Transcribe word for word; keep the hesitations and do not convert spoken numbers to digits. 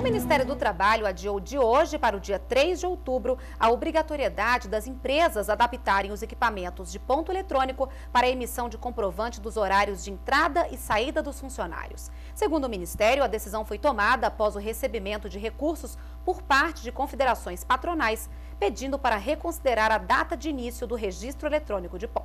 Ministério do Trabalho adiou de hoje para o dia três de outubro a obrigatoriedade das empresas adaptarem os equipamentos de ponto eletrônico para a emissão de comprovante dos horários de entrada e saída dos funcionários. Segundo o Ministério, a decisão foi tomada após o recebimento de recursos por parte de confederações patronais, pedindo para reconsiderar a data de início do registro eletrônico de ponto.